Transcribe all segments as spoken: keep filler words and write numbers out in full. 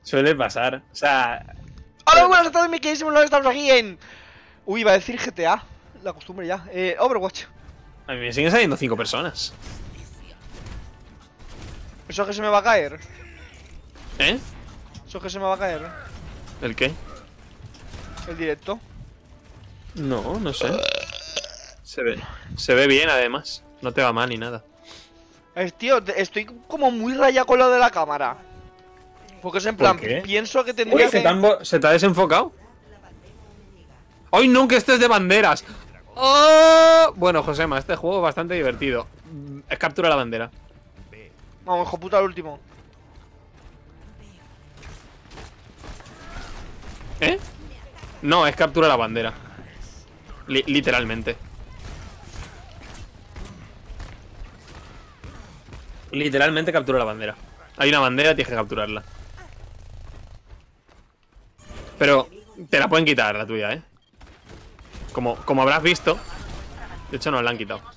Suele pasar. O sea. ¡Hola, buenas tardes, mi queridísimo! Estamos aquí en... Uy, iba a decir G T A. La costumbre ya. Eh, Overwatch. A mí me siguen saliendo cinco personas. ¿Eso que se me va a caer? ¿Eh? ¿Eso que se me va a caer? ¿El qué? El directo. No, no sé. Se ve. Se ve bien, además. No te va mal ni nada. Eh, tío, te- estoy como muy rayado con lo de la cámara. Porque es en plan, ¿Por qué? pienso que tendría Uy, ¿se que... te, han bo- ¿se te ha desenfocado? ¡Ay, no! Que este es de banderas. ¡Oh! Bueno, Josema, este juego es bastante divertido. Mm, Es captura la bandera. Vamos, hijo puta, el último. ¿Eh? No, es captura la bandera. Li- literalmente. Literalmente captura la bandera. Hay una bandera, tienes que capturarla. Pero te la pueden quitar, la tuya, ¿eh? Como, como habrás visto. De hecho, nos la han quitado.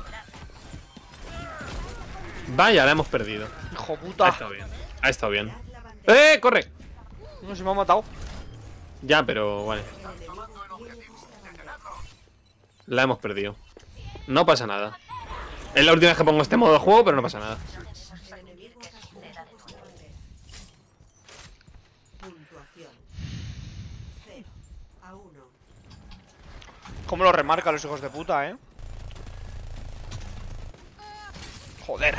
Vaya, la hemos perdido. Hijo Ha puta. estado bien. Ha estado bien. ¡Eh! ¡Corre! No, se me ha matado. Ya, pero vale. La hemos perdido. No pasa nada. Es la última vez que pongo este modo de juego, pero no pasa nada. Cómo lo remarcan los hijos de puta, eh. Joder.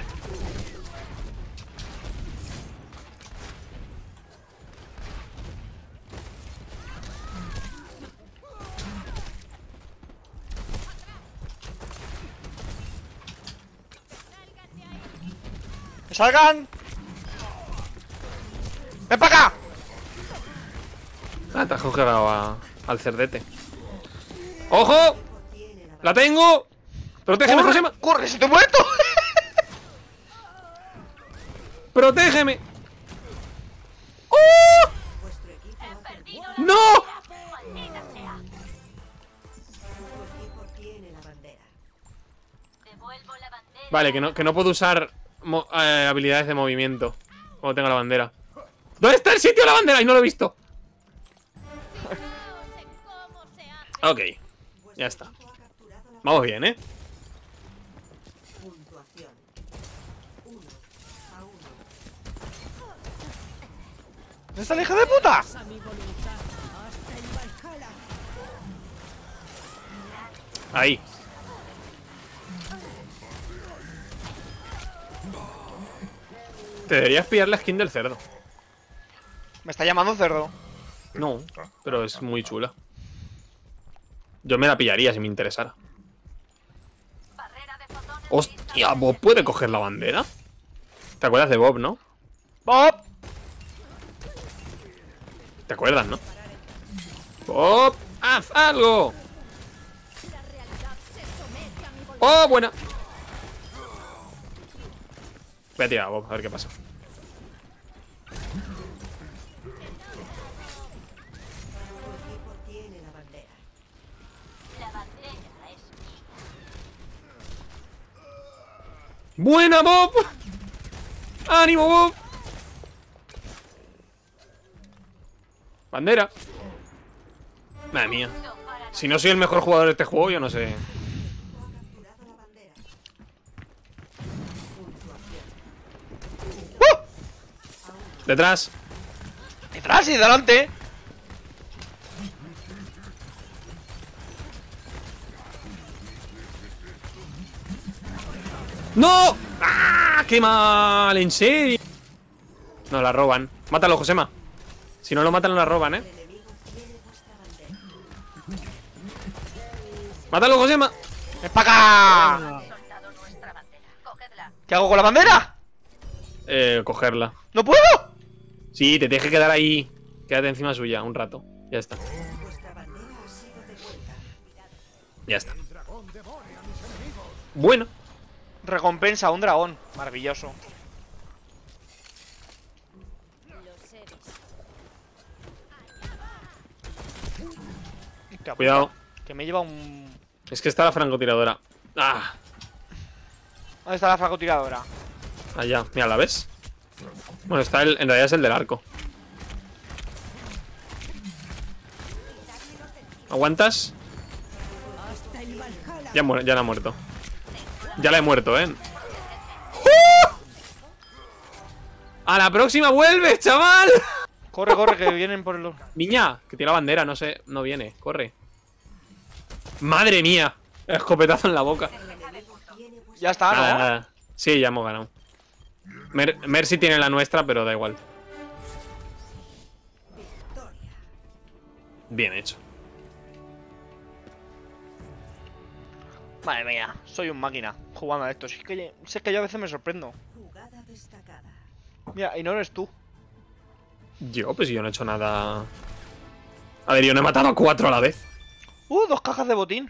¡Que salgan! ¡Ven para acá! Ah, te has congelado a- al cerdete. ¡Ojo! ¡La tengo! ¡Protégeme, ¡Corre! Josema! ¡Corre! ¡Se te he muerto! ¡Protégeme! ¡Oh! ¡No! Vale, que no, que no puedo usar mo- eh, habilidades de movimiento cuando tenga la bandera. ¿Dónde está el sitio de la bandera? Y no lo he visto. Ok, ya está. Vamos bien, ¿eh? ¿Dónde está la hija de puta? Ahí. Te deberías pillar la skin del cerdo. Me está llamando cerdo. No, pero es muy chula. Yo me la pillaría si me interesara. Hostia, ¿Bob puede coger la bandera? ¿Te acuerdas de Bob, no? ¡Bob! ¿Te acuerdas, no? ¡Bob! ¡Haz algo! ¡Oh, buena! Voy a tirar a Bob, a ver qué pasa. ¡Buena, Bob! ¡Ánimo, Bob! Bandera. Madre mía. Si no soy el mejor jugador de este juego, yo no sé. ¡Uh! Detrás. ¡Detrás y delante! ¡No! ¡Ah! ¡Qué mal! ¿En serio? No, la roban. Mátalo, Josema. Si no lo matan, la roban, ¿eh? ¡Mátalo, Josema! ¡Ven para acá! ¿Qué hago con la bandera? Eh, cogerla. ¡No puedo! Sí, te tienes que quedar ahí. Quédate encima suya un rato. Ya está. Ya está. Bueno. Recompensa a un dragón. Maravilloso. Hostia, Cuidado. puta, que me lleva un... Es que está la francotiradora. Ah, ¿Dónde está la francotiradora? allá. Mira, ¿la ves? Bueno, está el, en realidad es el del arco. ¿Aguantas? Ya, mu ya la ha muerto. Ya la he muerto, ¿eh? ¡Uh! ¡A la próxima vuelves, chaval! Corre, corre, que vienen por el... Niña, que tiene la bandera, no sé, no viene, corre. ¡Madre mía! Escopetazo en la boca. Ya está, ¿no? Nada, nada. Sí, ya hemos ganado. Mer Mercy tiene la nuestra, pero da igual. Bien hecho. Madre mía, soy un máquina jugando a esto. Si es que, si es que yo a veces me sorprendo. Mira, y no eres tú. Yo, pues yo no he hecho nada. A ver, yo no he matado a cuatro a la vez. Uh, dos cajas de botín.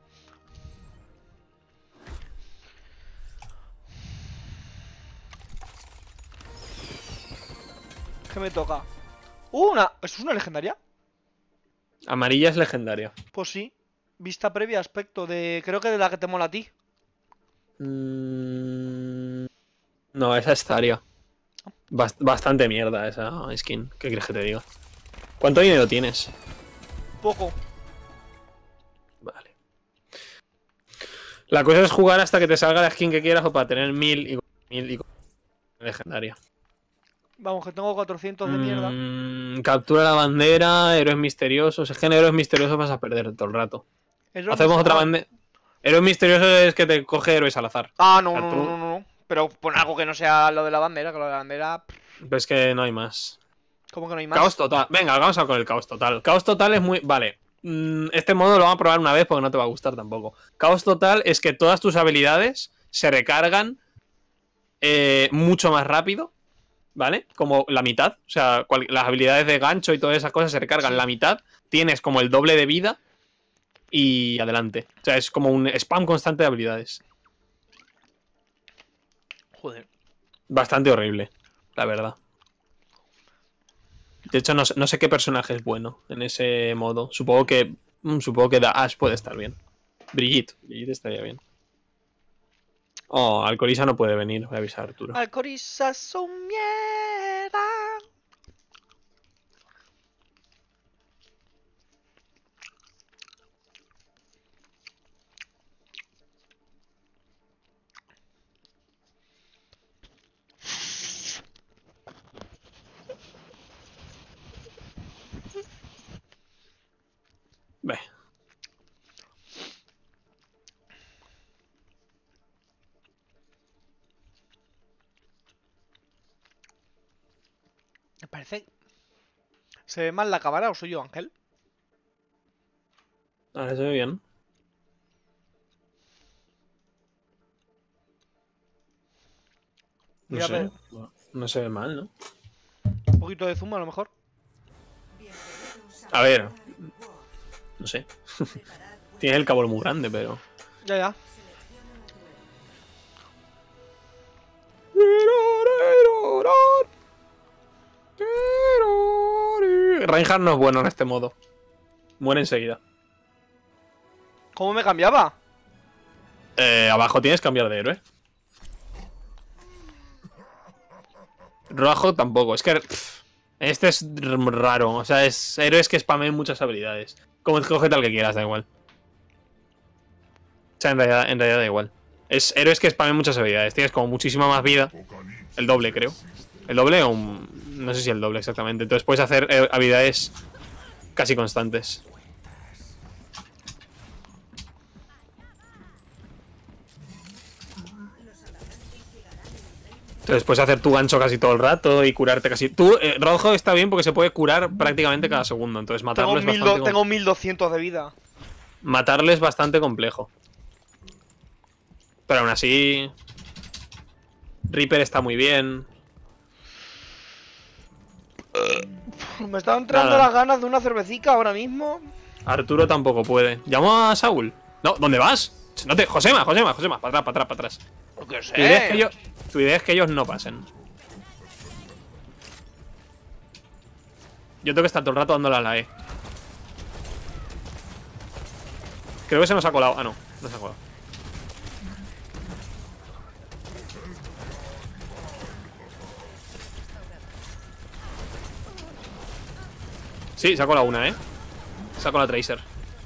¿Qué me toca? Uh, una... ¿Eso es una legendaria? Amarilla es legendaria. Pues sí. Vista previa, aspecto de... Creo que de la que te mola a ti. Mm... No, esa es Zarya. Bast bastante mierda esa skin. ¿Qué quieres que te diga? ¿Cuánto dinero tienes? Poco. Vale. La cosa es jugar hasta que te salga la skin que quieras o para tener mil y mil y legendaria. Vamos, que tengo cuatrocientos de mierda. Mm, captura la bandera, héroes misteriosos. Es que en héroes misteriosos vas a perder todo el rato. Héroes Hacemos otra ah. bandera. Héroes misteriosos es que te coge héroes al azar. Ah, no, O sea, no, tú- no, no, no. Pero pon algo que no sea lo de la bandera, que lo de la bandera... pff, Pero es que no hay más. ¿Cómo que no hay más? Caos total. Venga, vamos a con el caos total. Caos total es muy... Vale. Mm, Este modo lo vamos a probar una vez porque no te va a gustar tampoco. Caos total es que todas tus habilidades se recargan eh, mucho más rápido. ¿Vale? Como la mitad. O sea, cual- las habilidades de gancho y todas esas cosas se recargan Sí. la mitad. Tienes como el doble de vida. Y adelante. O sea, es como un spam constante de habilidades. Joder. Bastante horrible, la verdad. De hecho, no, sé- no sé qué personaje es bueno en ese modo. Supongo que. mm, Supongo que Ash puede estar bien. Brigitte. Brigitte estaría bien. Oh, Alcorisa no puede venir. Voy a avisar a Arturo. Alcoriza su mierda. Ve. Me parece... ¿Se ve mal la cámara o soy yo, Ángel? Ahora se ve bien. No Mira, sé. pero- No se ve mal, ¿no? Un poquito de zoom a lo mejor. A ver. No sé. Tiene el cabo muy grande, pero. Ya, ya. Reinhardt no es bueno en este modo. Muere enseguida. ¿Cómo me cambiaba? Eh, abajo tienes que cambiar de héroe. Rojo tampoco. Es que pff, este es raro. O sea, es héroes que spamen muchas habilidades. Como coge tal que quieras, da igual. O sea, en realidad, en realidad da igual. Es héroes que spamen muchas habilidades. Tienes como muchísima más vida. El doble, creo. El doble o un... No sé si el doble exactamente. Entonces puedes hacer eh, habilidades casi constantes. Entonces puedes hacer tu gancho casi todo el rato y curarte casi... Tú, eh, rojo está bien porque se puede curar prácticamente cada segundo. Entonces Tengo, matarlo es mil bastante... do- com- tengo mil doscientos de vida. Matarle es bastante complejo. Pero aún así... Reaper está muy bien. Me están entrando Nada. las ganas de una cervecica ahora mismo. Arturo tampoco puede. ¿Llamo a Saúl? No, ¿dónde vas? No te... Josema, Josema, Josema. Para atrás, para atrás, para atrás. Lo que sé. Tu idea es que, yo... tu idea es que ellos no pasen. Yo tengo que estar todo el rato dándole a la E. Creo que se nos ha colado. Ah, no, no se ha colado. Sí, se ha colado una, ¿eh? Se ha colado Tracer.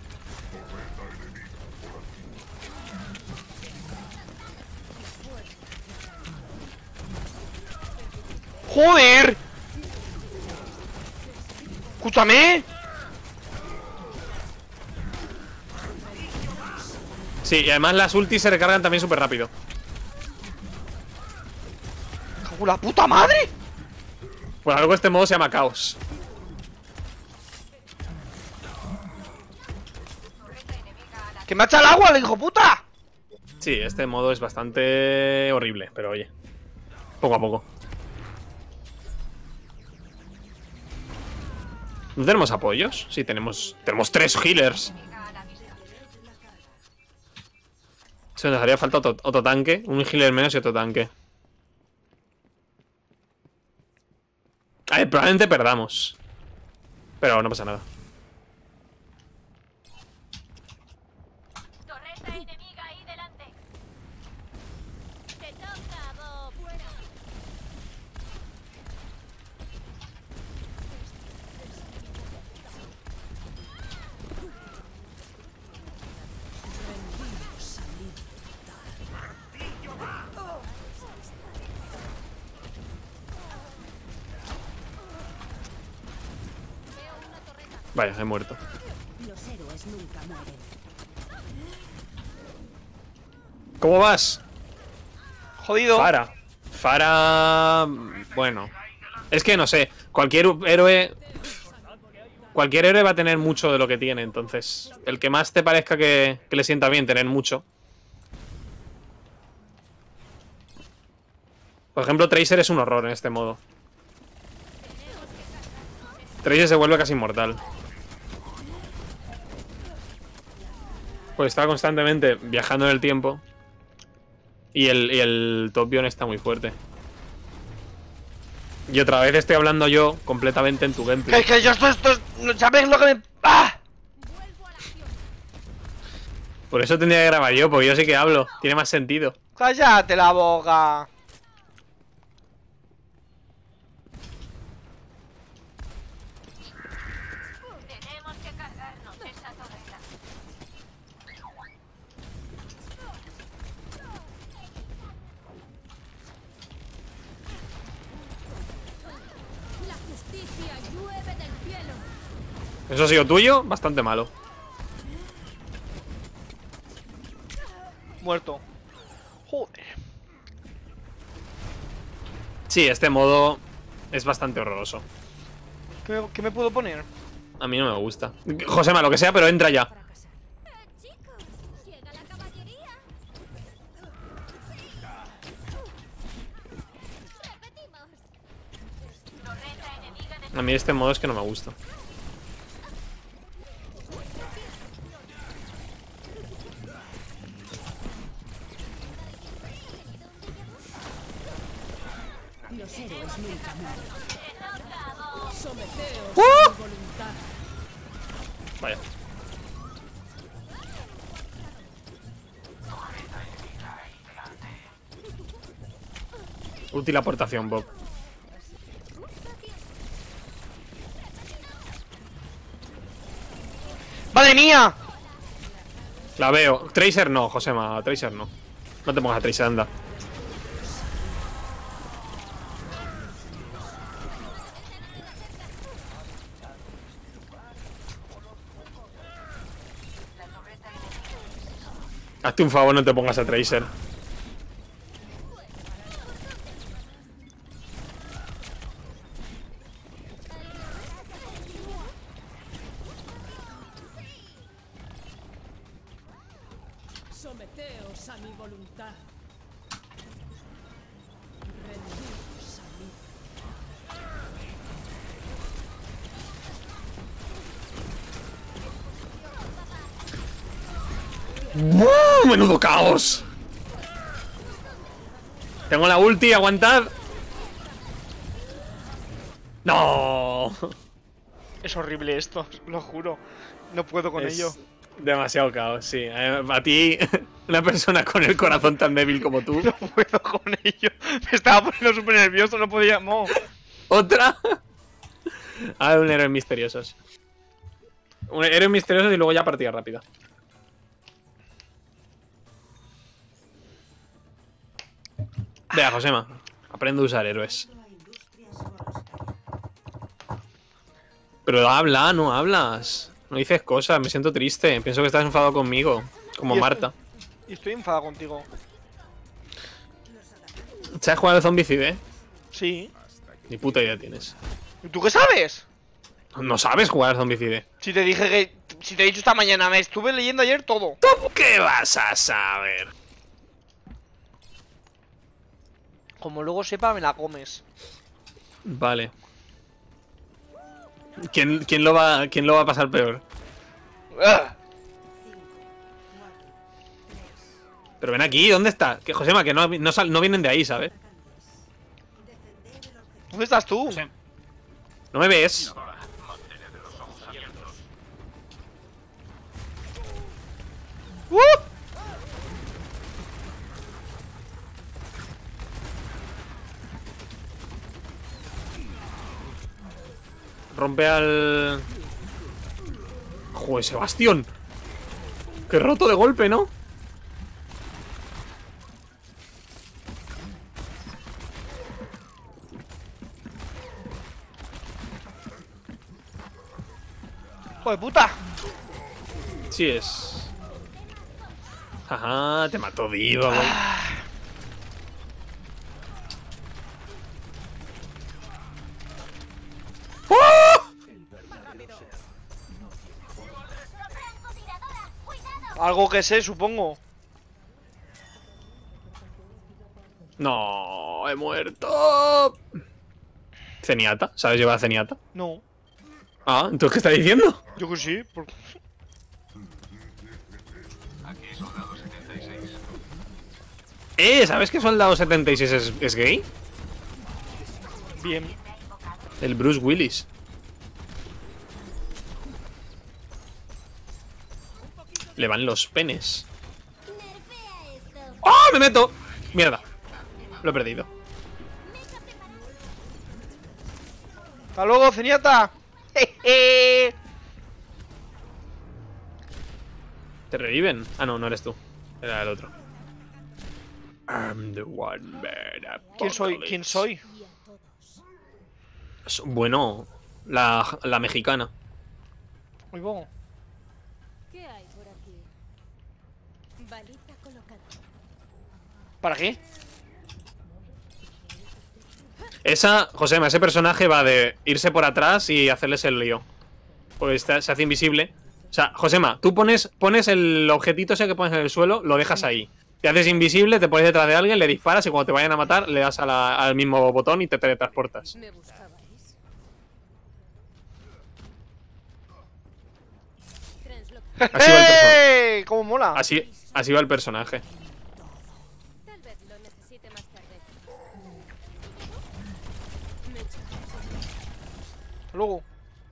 ¡Joder! ¡Escúchame! Sí, y además las ultis se recargan también súper rápido. ¡Cago en la puta madre! Por algo este modo se llama Caos. ¡Que me ha echado el agua, el hijo puta! Sí, este modo es bastante horrible, pero oye, poco a poco. ¿No tenemos apoyos? Sí, tenemos tenemos tres healers. Se nos haría falta otro, otro tanque. Un healer menos y otro tanque. A ver, probablemente perdamos. Pero no pasa nada. Torreta enemiga ahí delante. Te toca, Bob. Fuera. Vaya, he muerto. Los héroes nunca mueren. ¿Cómo vas? Jodido. Fara. Fara... Bueno. Es que no sé. Cualquier héroe... Cualquier héroe va a tener mucho de lo que tiene. Entonces, el que más te parezca que, que le sienta bien tener mucho. Por ejemplo, Tracer es un horror en este modo. Tracer se vuelve casi inmortal. Pues está constantemente viajando en el tiempo. Y el, y el Torbjorn está muy fuerte. Y otra vez estoy hablando yo completamente en tu gameplay. Es que yo esto, esto, ¿sabes lo que me...? ¡Ah! Por eso tendría que grabar yo, porque yo sí que hablo. Tiene más sentido. Cállate la boca. Tenemos que cargarnos esa torreta. La justicia llueve del cielo. Eso ha sido tuyo, bastante malo. Muerto. Joder. Sí, este modo es bastante horroroso. ¿Qué me, qué me puedo poner? A mí no me gusta. Josema, lo que sea, pero entra ya. Eh, chicos, llega la caballería. Repetimos. Torreta enemiga de A mí este modo es que no me gusta. los héroes nunca mueren. Someteos ¡Uh! a mi voluntad. Vaya. Útil aportación, Bob. ¡Madre mía! La veo. Tracer no, Josema. Tracer no. No te pongas a Tracer, anda. Hazte un favor, no te pongas a Tracer. Someteos a mi voluntad. Rendidos a mí. ¡Uh! ¡Menudo caos! Tengo la ulti, aguantad. ¡No! Es horrible esto, lo juro. No puedo con Es ello. demasiado caos, sí. Eh, A ti, una persona con el corazón tan débil como tú. No puedo con ello. Me estaba poniendo súper nervioso, no podía. No. ¿Otra? A ver, un héroe misteriosos. Un héroe misterioso y luego ya partida rápida. Vea, Josema. Aprende a usar héroes. Pero habla, no hablas. No dices cosas, me siento triste. Pienso que estás enfadado conmigo. Como Y Marta. estoy- Y estoy enfadado contigo. ¿Sabes jugar al Zombicide? Sí. Ni puta idea tienes. ¿Y tú qué sabes? No sabes jugar al Zombicide. Si te dije que... Si te he dicho esta mañana, me estuve leyendo ayer todo. ¿Tú qué vas a saber? Como luego sepa, me la comes. Vale. ¿Quién, quién, lo va, ¿Quién lo va a pasar peor? ¡Ugh! Pero ven aquí, ¿dónde está? Que Josema, que no, no, sal- no vienen de ahí, ¿sabes? ¿Dónde estás tú? José. ¿No me ves? ¡Uh! Rompe al... Joder, Sebastián. Qué roto de golpe, ¿no? ¡Hijo de puta! Sí es. Ajá, te mató vivo, güey. Algo que sé, supongo. No, he muerto. Zenyatta, ¿sabes llevar a Zenyatta? No. Ah, ¿entonces qué está diciendo? Yo que sí. por- Eh, ¿sabes que Soldado setenta y seis es, es gay? Bien. El Bruce Willis. Le van los penes. Nerfea esto. ¡Oh, me meto! Mierda. Lo he perdido. ¡Hasta luego, Zenyatta! ¡Jeje! ¿Te reviven? Ah, no, no eres tú. Era el otro. I'm the one man. ¿Quién soy? ¿Quién soy? Y a todos. So- Bueno, la, la mexicana. Muy bueno. ¿Qué hay por aquí? Balita colocada. ¿Para qué? Esa, Josema, ese personaje va de irse por atrás y hacerles el lío. Pues está- se hace invisible. O sea, Josema, tú pones, pones el objetito ese que pones en el suelo, lo dejas ahí. Te haces invisible, te pones detrás de alguien, le disparas y cuando te vayan a matar, le das a la- al mismo botón y te teletransportas. ¿Me buscabais? Transloc. Así va el personaje. ¡Eh! ¿Cómo mola? Así, así va el personaje. Tal vez lo necesite más tarde. Me echo. Hasta luego.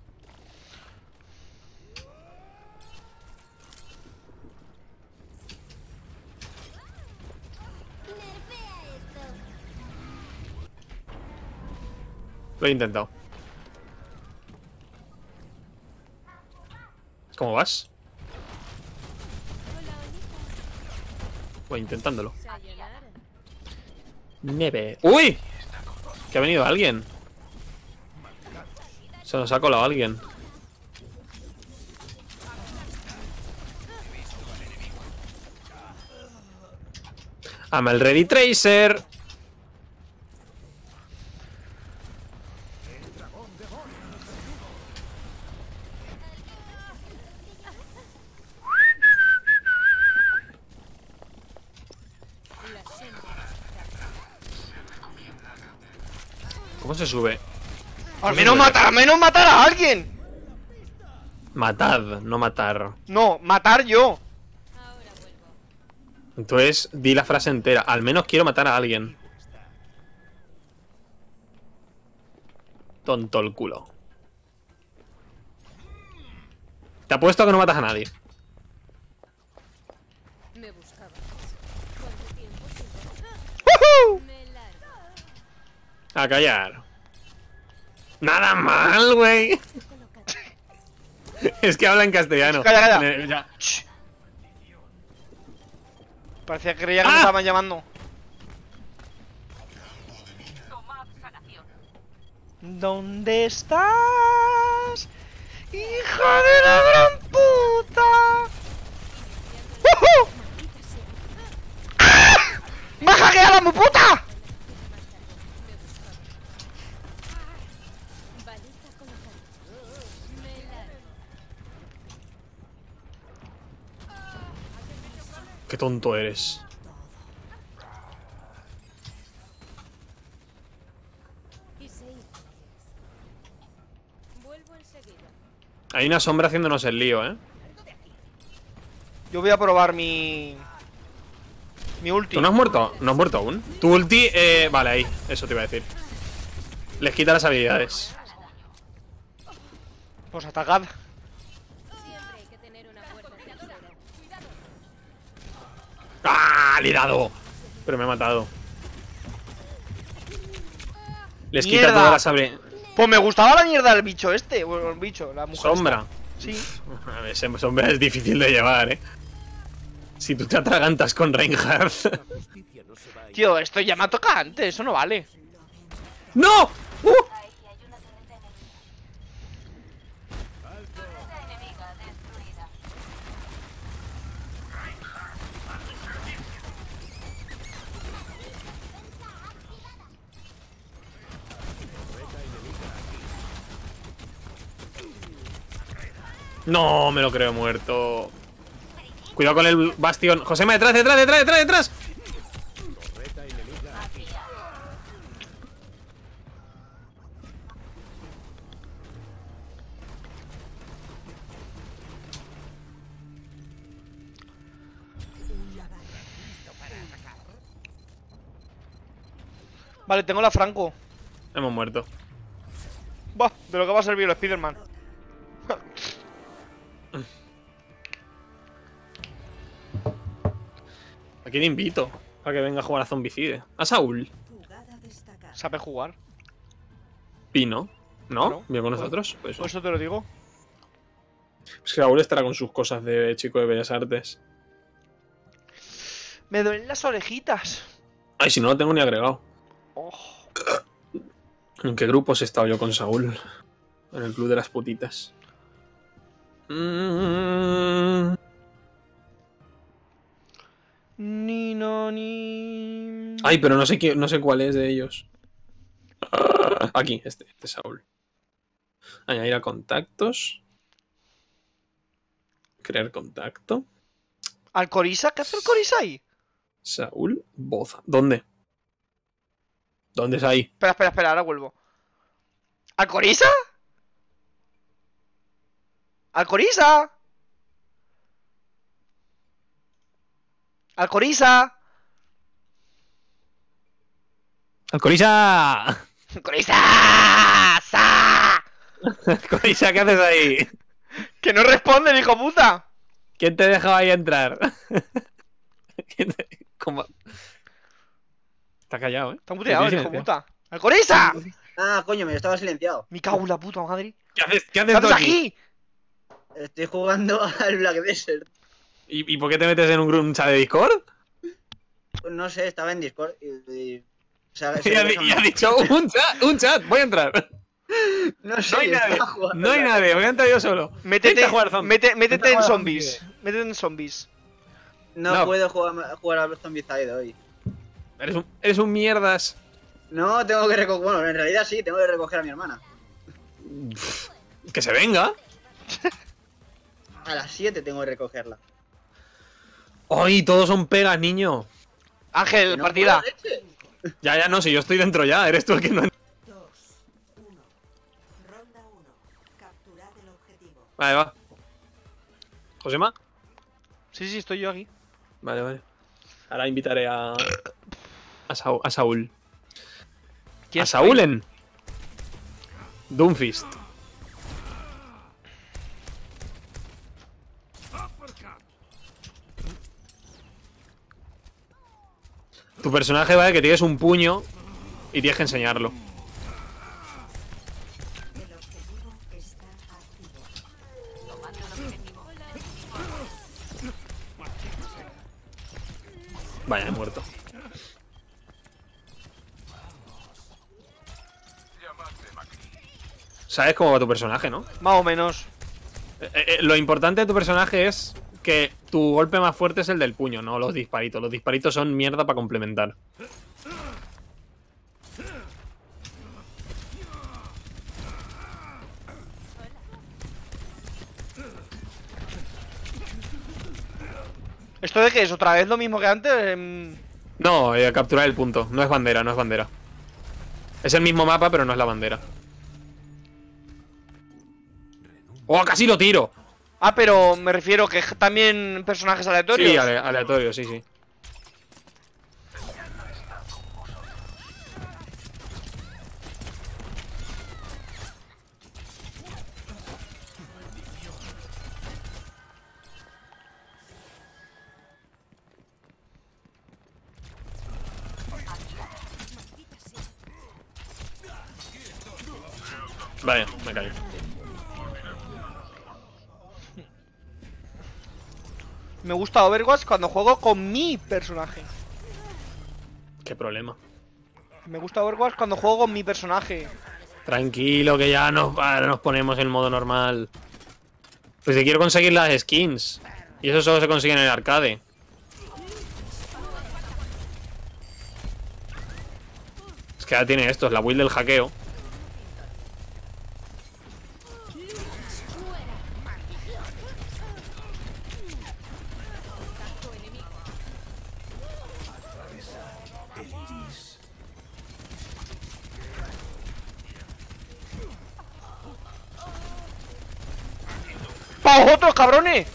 Nerfea esto. Lo he intentado. ¿Cómo vas? Hola, Olita. Voy intentándolo. Sayonara. Neve. ¡Uy! Que ha venido alguien. Se nos ha colado alguien. I'm el Ready Tracer. La sombra. ¿Cómo se sube? Al menos matar, al menos matar a alguien. Matad, no matar. No, matar yo. Ahora vuelvo. Entonces, di la frase entera. Al menos quiero matar a alguien. Tonto el culo. Te apuesto a que no matas a nadie. Me buscabais. ¿Cuánto tiempo sin ¡Woohoo! Me largo. A callar. Nada mal, güey. Colocada. Es que habla en castellano. Calla, calla. Eh, ya. Shh. Parecía que creía que me ¡Ah! estaban llamando. ¿Dónde estás? ¡Hija de la gran puta! ¡Uh-huh! ¡Ah! ¡Me ha hackeado la mu puta! Qué tonto eres. Hay una sombra haciéndonos el lío, ¿eh? Yo voy a probar mi... Mi ulti. ¿Tú no has muerto? ¿No has muerto aún? Tu ulti, eh... Vale, ahí. Eso te iba a decir. Les quita las habilidades. Pues atacad. ¡Ah! ¡Le he dado! Pero me ha matado. Les ¡Mierda! quita todas las habilidades. Pues me gustaba la mierda del bicho este. Bueno, el bicho, la mujer. Sombra. esta. Sí. A ver, ese sombra es difícil de llevar, ¿eh? Si tú te atragantas con Reinhardt. Tío, esto ya me ha tocado antes. Eso no vale. ¡No! ¡Uh! No, me lo creo muerto. Cuidado con el bastión. Josema, detrás, detrás, detrás, detrás, detrás. Vale, tengo la Franco. Hemos muerto. Bah, de lo que va a servir el Spider-Man. ¿A quién invito? Para que venga a jugar a Zombicide. A Saúl. Sabe jugar. Pino. ¿no? Claro. Bien con nosotros. Pues, Por eso te lo digo. es que Saúl estará con sus cosas de chico de Bellas Artes. Me duelen las orejitas. Ay, si no lo tengo ni agregado. Oh. ¿En qué grupos he estado yo con Saúl? En el club de las putitas. Mm. Ni no ni. Ay, pero no sé qué, no sé cuál es de ellos. Aquí, este, este Saúl. Añadir a contactos. Crear contacto. ¿Al Corisa? ¿Qué hace el Corisa ahí? Saúl Boza. ¿Dónde? ¿Dónde es ahí? Espera, espera, espera, ahora vuelvo. ¿Al Corisa? ¿Al Corisa? ¿Al Corisa? ¡Alcorisa! ¡Corisa! ¡Sa! Alcorisa, ¿qué haces ahí? ¡Que no responde, el hijo puta! ¿Quién te dejaba ahí entrar? ¿Quién te... ¿Cómo? Está callado, ¿eh? Está muteado, el hijo silencio. puta. ¡Al Corisa! Ah, coño, me estaba silenciado. Me cago en la puta madre. ¿Qué haces, ¿Qué ¿Qué haces tú haces aquí? aquí? Estoy jugando al Black Desert. ¿Y, ¿Y por qué te metes en un, gru- un chat de Discord? No sé, estaba en Discord y... y- o sea, Y ha, di- y ha dicho un chat, un chat, voy a entrar. No sé, No hay nadie, estaba jugando no hay al Black nadie, voy a entrar yo solo. Métete, Vente a jugar zombies. mete- Vente métete a en jugar zombies. Métete en zombies. No, No. puedo jugar, jugar al Zombicide hoy. Eres un, eres un mierdas. No, tengo que recoger... Bueno, en realidad sí, tengo que recoger a mi hermana. Que se venga. A las siete tengo que recogerla. Ay, todos son pegas, niño. Ángel, ¿Que no partida. puedo, leche? Ya, ya, no, si yo estoy dentro ya, eres tú el que no... dos, uno. Ronda uno. Capturad el objetivo. Vale, va. ¿Josema? Sí, sí, estoy yo aquí. Vale, vale. Ahora invitaré a... A, Saúl. A Saúl. ¿Quién A Saúl en... Doomfist. Tu personaje vale que tienes un puño y tienes que enseñarlo. El objetivo está activo. Vaya, he muerto. Sabes cómo va tu personaje, ¿no? Más o menos. Eh, eh, lo importante de tu personaje es que tu golpe más fuerte es el del puño, no los disparitos. Los disparitos son mierda para complementar. ¿Esto de qué es? ¿Otra vez lo mismo que antes? Em, No, eh, capturar el punto. No es bandera, no es bandera. Es el mismo mapa, pero no es la bandera. ¡Oh, casi lo tiro! Ah, pero me refiero que también personajes aleatorios. Sí, ale- aleatorio, sí, sí. Vaya, me caí. Me gusta Overwatch cuando juego con mi personaje. Qué problema. Me gusta Overwatch cuando juego con mi personaje. Tranquilo, que ya nos, ahora nos ponemos en modo normal. Pues si quiero conseguir las skins. Y eso solo se consigue en el arcade. Es que ahora tiene esto, es la build del hackeo. ¡Pa' vosotros, cabrones!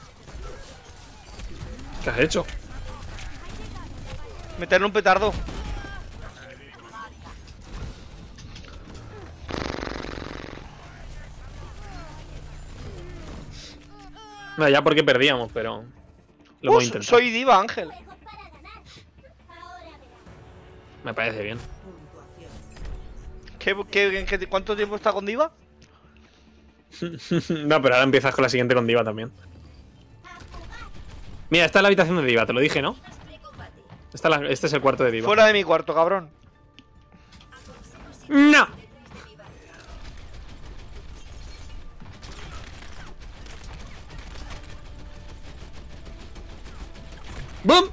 ¿Qué has hecho? Meterle un petardo. No, ya porque perdíamos, pero... Lo Uh, hemos intentado. soy diva, Ángel. Me parece bien. ¿Qué, qué, qué- cuánto tiempo está con diva? No, pero ahora empiezas con la siguiente con Diva también. Mira, esta es la habitación de Diva, te lo dije, ¿no? Esta es la- este es el cuarto de Diva. Fuera de mi cuarto, cabrón. ¡No! ¡Bum!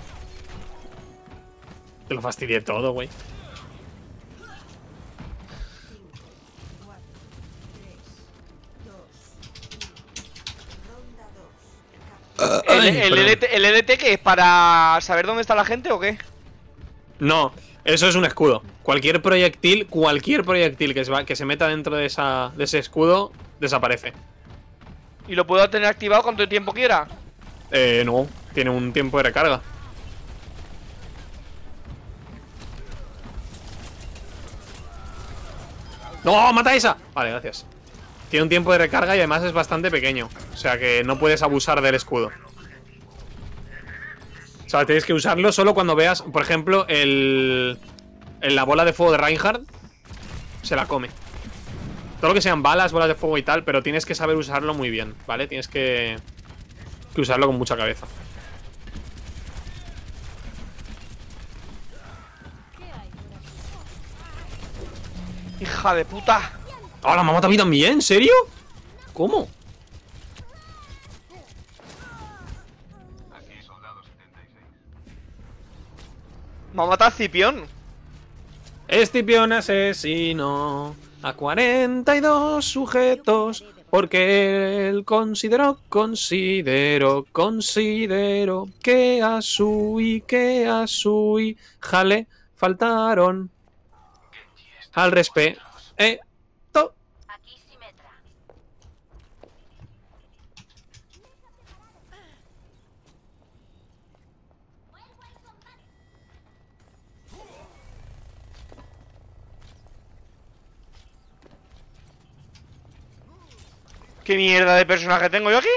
Te lo fastidié todo, güey. ¿El, Ay, el, perdón. L T, ¿El L T qué es? ¿Para saber dónde está la gente o qué? No, eso es un escudo. Cualquier proyectil, cualquier proyectil que se, va, que se meta dentro de, esa, de ese escudo, desaparece. ¿Y lo puedo tener activado cuanto tiempo quiera? Eh, no, tiene un tiempo de recarga. ¡No! ¡Mata a esa! Vale, gracias. Tiene un tiempo de recarga y además es bastante pequeño. O sea que no puedes abusar del escudo. O sea, tienes que usarlo solo cuando veas, por ejemplo, el... el- la bola de fuego de Reinhardt. Se la come. Todo lo que sean balas, bolas de fuego y tal, pero tienes que saber usarlo muy bien, ¿vale? Tienes que... que usarlo con mucha cabeza. Hija de puta. ¡Hola, me ha matado a mí también! ¿En serio? ¿Cómo? Me ha matado Cipión. Escipión asesino a cuarenta y dos sujetos porque él consideró, consideró, consideró que a su y que a su hija le faltaron al respeto. Aquí Simetra. ¿Qué mierda de personaje tengo yo aquí?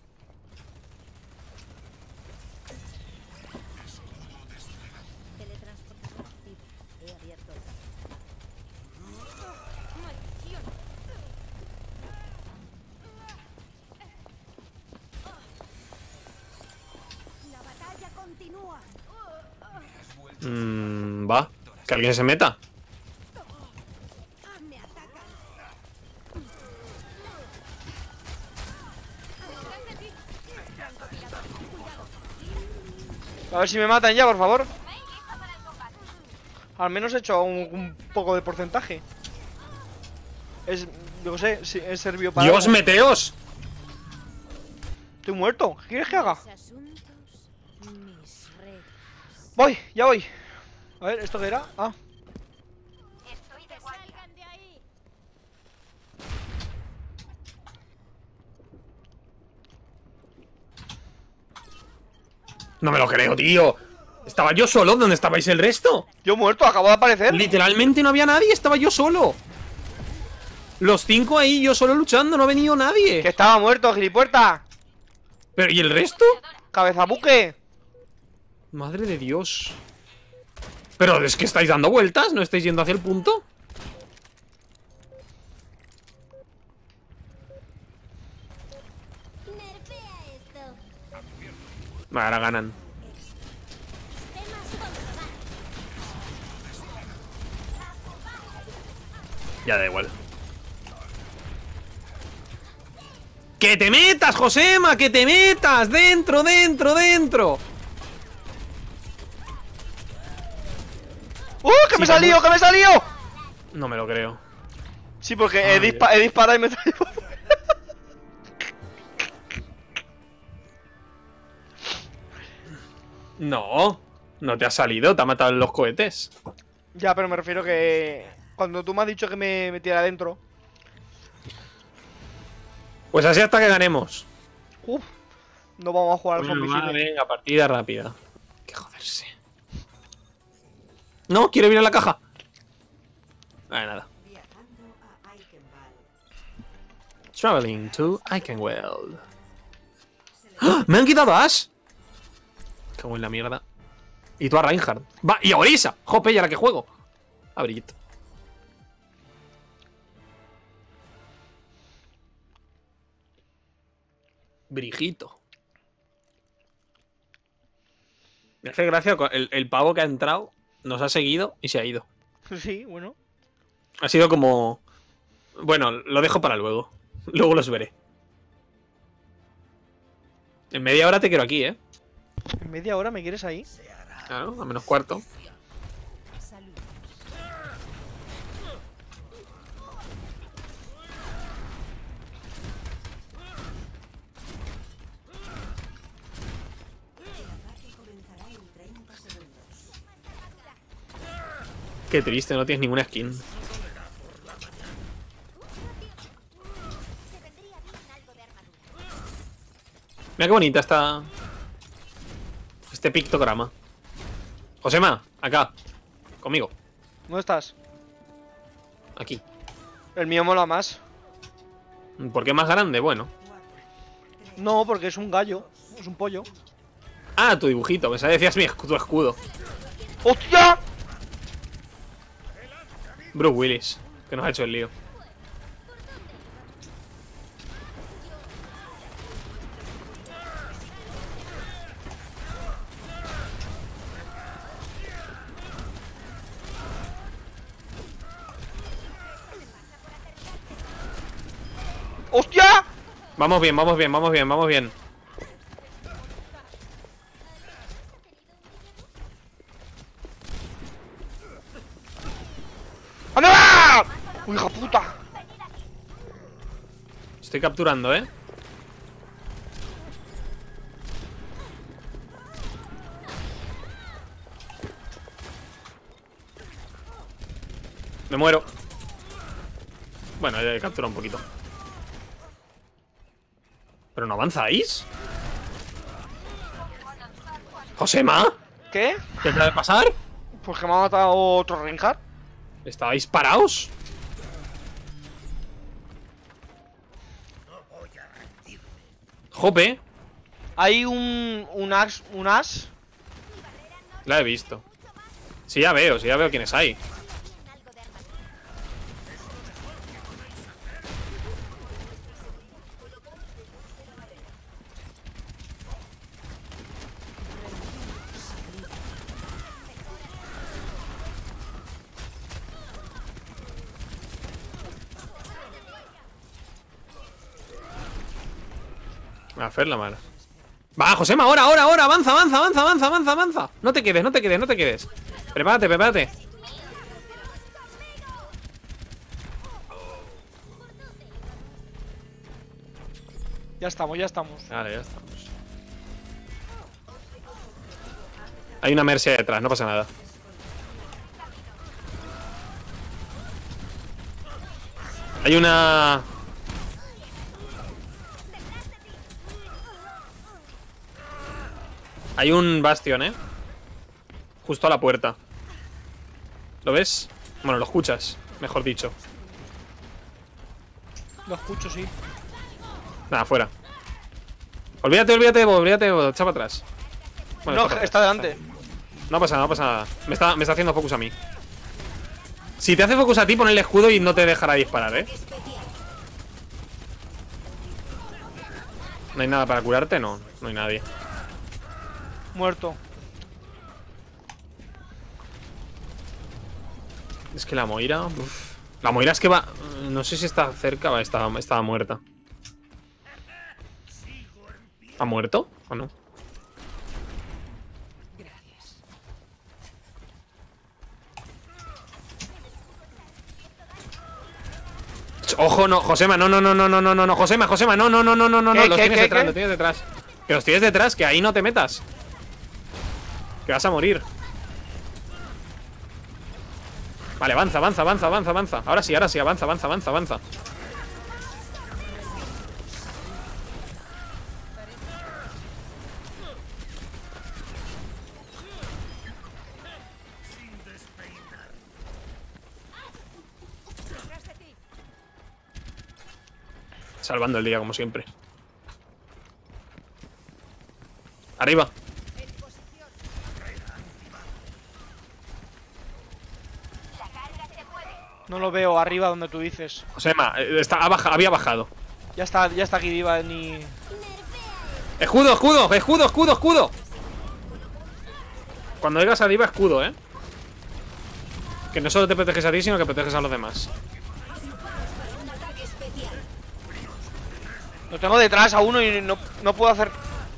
Teletransportador activo. He abierto el ¡maldición! La batalla continúa. Mm, va, que alguien se meta. Me atacan. A ver si me matan ya, por favor. Al menos he hecho un, un poco de porcentaje. Es, yo qué sé, si es servido para ¡Dios, algo. meteos! Estoy muerto. ¿Qué quieres que haga? Mis asuntos, mis reglas. Voy, ya voy. A ver, ¿esto qué era? Ah. Que salgan de ahí. No me lo creo, tío. Estaba yo solo. ¿Dónde estabais el resto? Yo muerto, acabo de aparecer. Literalmente no había nadie. Estaba yo solo. Los cinco ahí, yo solo luchando. No ha venido Que nadie. estaba muerto, gilipuerta. Pero, ¿y el resto? Cabeza buque. Madre de Dios. Pero es que estáis dando vueltas. ¿No estáis yendo hacia el punto? Nerfea esto. Vale, ahora ganan. Temas controlados. Ya da igual. ¡Que te metas, Josema! ¡Que te metas! ¡Dentro, dentro, dentro! ¡Uh! ¡Que Sí, me he salido! ¡Que me he salido! No me lo creo. Sí, porque he, Ay, dispa he disparado y me he salido. No, no te ha salido, te ha matado en los cohetes. Ya, pero me refiero que cuando tú me has dicho que me metiera adentro. Pues así hasta que ganemos. Uf, no vamos a jugar al Bueno, va, zombicide. venga, partida rápida. Que joderse. No, quiero ir a la caja. Vale, nada. Viajando a Eichenwald. Traveling to Eichenwald. ¡Ah! ¡Me han quitado a Ash! Cago en la mierda. Y tú a Reinhardt. Va, y a Orisa. Jope, ya la que juego. A Brigitte. Brigito. Me hace gracia el, el pavo que ha entrado, nos ha seguido y se ha ido. Sí, bueno. Ha sido como... Bueno, lo dejo para luego. Luego los veré. En media hora te quiero aquí, ¿eh? En media hora me quieres ahí. Claro, a menos cuarto. Salud. El ataque comenzará en treinta segundos. Qué triste, no tienes ninguna skin. Se vendría bien algo de armadura. Mira qué bonita está... Este pictograma. Josema, acá. Conmigo. ¿Dónde estás? Aquí. El mío mola más. ¿Por qué más grande? Bueno. No, porque es un gallo. Es un pollo. Ah, tu dibujito. Pensaba que decías mi escu- tu escudo. ¡Hostia! Bruce Willis. Que nos ha hecho el lío. ¡Hostia! Vamos bien, vamos bien, vamos bien, vamos bien. ¡Anda! ¡Ah! ¡Uy, hija puta! Estoy capturando, ¿eh? Me muero. Bueno, ya he capturado un poquito. ¿Pero no avanzáis? ¿Josema? ¿Qué? ¿Qué acaba de pasar? Pues que me ha matado otro Reinhardt. ¿Estabais parados? Jope, Hay un. un as. un as. la he visto. Sí, ya veo, sí, ya veo quiénes hay. Algo de armadura. A hacer la mala. Va, Josema, ahora, ahora, ahora. Avanza, avanza, avanza, avanza, avanza, avanza. No te quedes, no te quedes, no te quedes. Prepárate, prepárate. Ya estamos, ya estamos. Vale, ya estamos. Hay una Mercy detrás, no pasa nada. Hay una... Hay un Bastion, ¿eh? Justo a la puerta. ¿Lo ves? Bueno, lo escuchas, mejor dicho. Lo escucho, sí. Nada, fuera. Olvídate, olvídate, olvídate, echa para atrás. Bueno, No, para está atrás. delante. No pasa nada, no pasa nada. Me está, me está haciendo focus a mí. Si te hace focus a ti, pon el escudo y no te dejará disparar, ¿eh? ¿No hay nada para curarte? No, no hay nadie. Muerto. Es que la Moira... uf. La Moira es que va... No sé si está cerca, va, estaba, estaba muerta. ¿Ha muerto o no? Ojo, no, Josema, no, no, no, no, no, no, no, no, Josema, Josema, no, no, no, no, no, no, ¿Qué, los qué, tienes qué, detrás, qué? los tienes detrás. Que los tienes detrás, que ahí no te metas. Que vas a morir. Vale, avanza, avanza, avanza, avanza, avanza. Ahora sí, ahora sí, avanza, avanza, avanza, avanza. Salvando el día, como siempre. Arriba. No lo veo arriba donde tú dices. Josema, eh, está, ha baja- había bajado. Ya está, ya está aquí viva ni. Escudo, escudo, escudo, escudo, escudo. Cuando llegas a diva, escudo, eh. Que no solo te proteges a ti, sino que proteges a los demás. Lo tengo detrás a uno y no, no puedo hacer.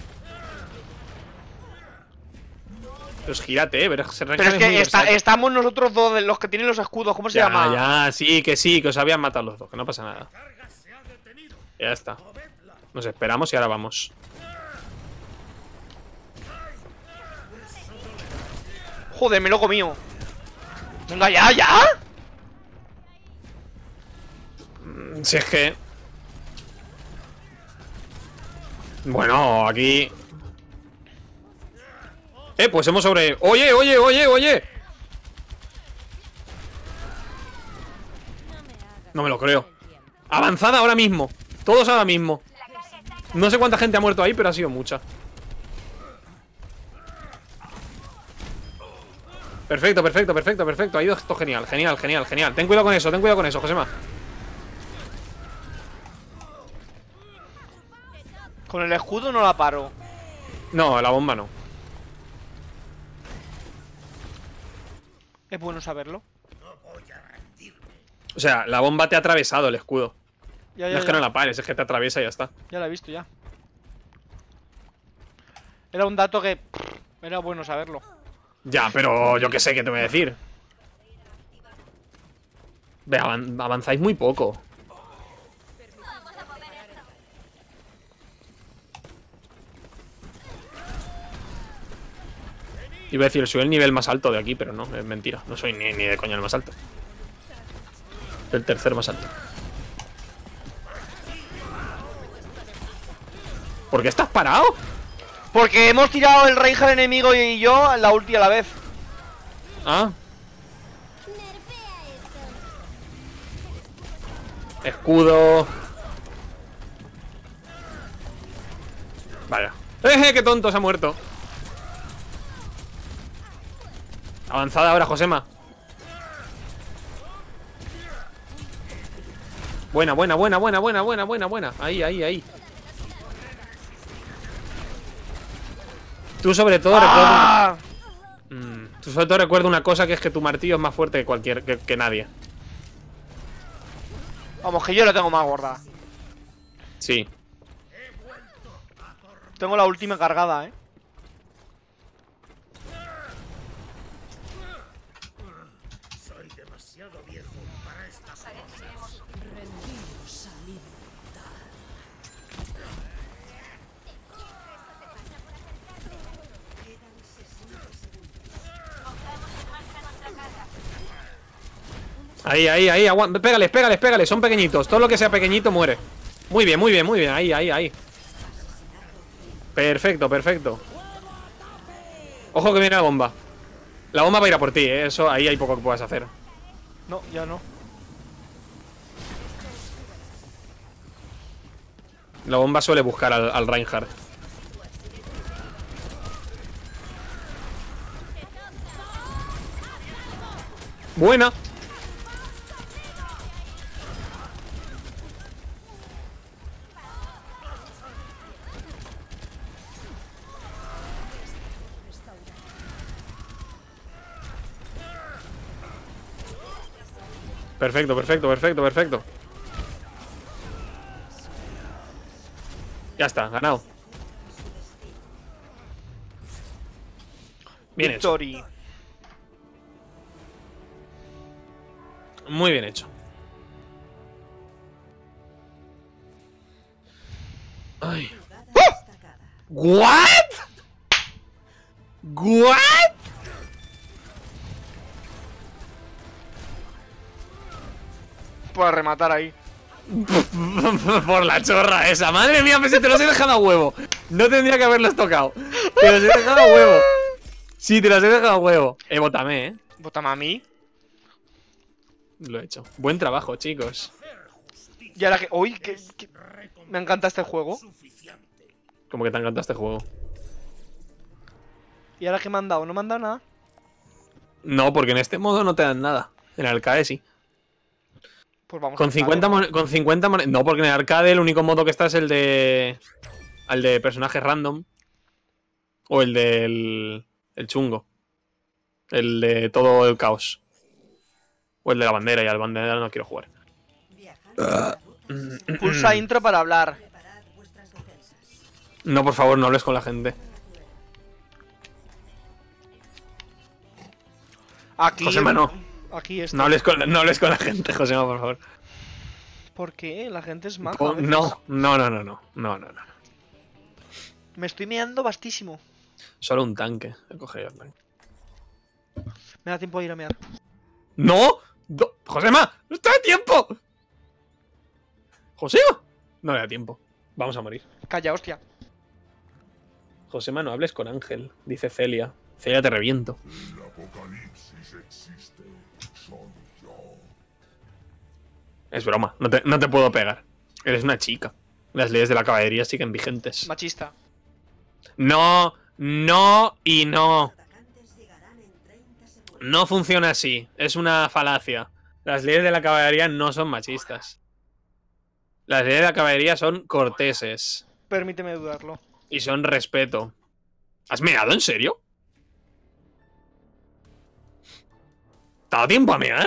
Pues gírate, eh. Verás, se Pero es que está- estamos nosotros dos de los que tienen los escudos. ¿Cómo se Ya, llama? ya, sí, que sí, que os habían matado los dos, que no pasa nada. Ya está. Nos esperamos y ahora vamos. Joder, me lo he comido. Venga, ya, ya. Mm, Si es que... Bueno, aquí... Eh, pues hemos sobre... Oye, oye, oye, oye. No me lo creo. Avanzada ahora mismo. Todos ahora mismo. No sé cuánta gente ha muerto ahí, pero ha sido mucha. Perfecto, perfecto, perfecto, perfecto. Ha ido esto genial, genial, genial, genial. Ten cuidado con eso, ten cuidado con eso, Josema. Con el escudo no la paro. No, la bomba no. Es bueno saberlo. O sea, la bomba te ha atravesado el escudo. Ya, ya, No es que ya. no la pares, es que te atraviesa y ya está. Ya la he visto, ya. Era un dato que... pff, era bueno saberlo. Ya, pero yo qué sé qué te voy a decir. Ve, avan- avanzáis muy poco. Iba a decir, soy el nivel más alto de aquí, pero no, es mentira. No soy ni, ni de coña el más alto. El tercer más alto. ¿Por qué estás parado? Porque hemos tirado el rey al enemigo y yo la ulti a la vez. Ah. Escudo. Vaya. ¡Eh, qué tonto! Se ha muerto. Avanzada ahora, Josema. Buena, buena, buena, buena, buena, buena, buena, buena. Ahí, ahí, ahí. Tú sobre todo ¡Ah! recuerda... Mm, tú sobre todo recuerda una cosa, que es que tu martillo es más fuerte que cualquier... que, que nadie. Vamos, que yo lo tengo más gorda. Sí. Tengo la última cargada, eh. Ahí, ahí, ahí, aguanta. Pégales, pégales, pégales. Son pequeñitos. Todo lo que sea pequeñito muere. Muy bien, muy bien, muy bien. Ahí, ahí, ahí. Perfecto, perfecto. Ojo que viene la bomba. La bomba va a ir a por ti, ¿eh? Eso, ahí hay poco que puedas hacer. No, ya no. La bomba suele buscar al, al Reinhardt. Buena. Perfecto, perfecto, perfecto, perfecto. Ya está, ganado. Bien hecho. Victory. Muy bien hecho. Ay. What? What? Para rematar ahí. Por la chorra esa. Madre mía, pues si te los he dejado a huevo. No tendría que haberlos tocado. Te los he dejado a huevo. Sí, te los he dejado a huevo. Eh, bótame, eh. Bótame a mí. Lo he hecho. Buen trabajo, chicos. Y ahora que. Uy, que, que- me encanta este juego. Como que te encanta este juego. Y ahora que me han dado, no me han dado nada. No, porque en este modo no te dan nada. En el arcade sí. Pues vamos Con a cincuenta, jugar. mon- con cincuenta monedas. No, porque en el arcade el único modo que está es el de. El de personajes random. O el del. El chungo. El de todo el caos. O el de la bandera, y al bandera no quiero jugar. Pulsa intro para hablar. No, por favor, no hables con la gente. Aquí. Josema, no. Aquí está. No hables con, no hables con la gente, Josema, por favor. ¿Por qué? La gente es maja. Oh, a veces. no, no, no, no, no. No, no, no. Me estoy meando bastísimo. Solo un tanque. He cogido el tanque. Me da tiempo de ir a mear. ¡No! Do- ¡Josema! ¡No está de tiempo! ¡Josema! No le da tiempo. Vamos a morir. Calla, hostia. Josema, no hables con Ángel, dice Celia. Celia, te reviento. Es broma, no te, no te puedo pegar. Eres una chica. Las leyes de la caballería siguen vigentes. Machista. No, no y no. No funciona así. Es una falacia. Las leyes de la caballería no son machistas. Las leyes de la caballería son corteses. Permíteme dudarlo. Y son respeto. ¿Has meado en serio? ¿Te ha dado tiempo a mear?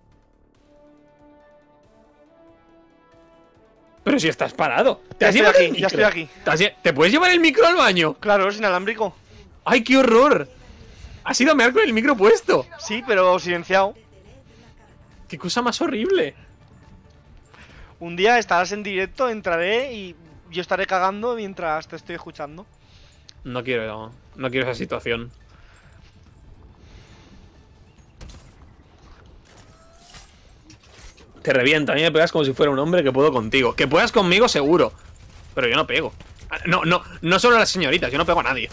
Pero si estás parado. ¿Te Ya has estoy llevado el aquí, ya micro? estoy aquí. ¿Te, has lle- ¿Te puedes llevar el micro al baño? Claro, es inalámbrico. ¡Ay, qué horror! Has ido a mear con el micro puesto. Sí, pero silenciado. ¡Qué cosa más horrible! Un día estarás en directo, entraré y yo estaré cagando mientras te estoy escuchando. No quiero, no quiero esa situación. Te reviento, a mí me pegas como si fuera un hombre que puedo contigo. Que puedas conmigo seguro. Pero yo no pego. Ah, No, no, no solo a las señoritas, yo no pego a nadie.